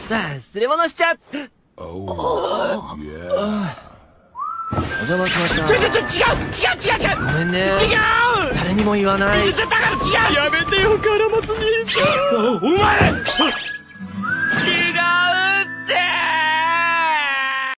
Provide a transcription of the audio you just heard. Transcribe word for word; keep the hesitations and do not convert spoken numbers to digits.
忘れ物しちゃっ。お邪魔しました。 ちょちょちょ、違う違う違う違う。 ごめんね。 違う。 誰にも言わない。 だから違う。やめてよ、カラマツ兄さん。お前。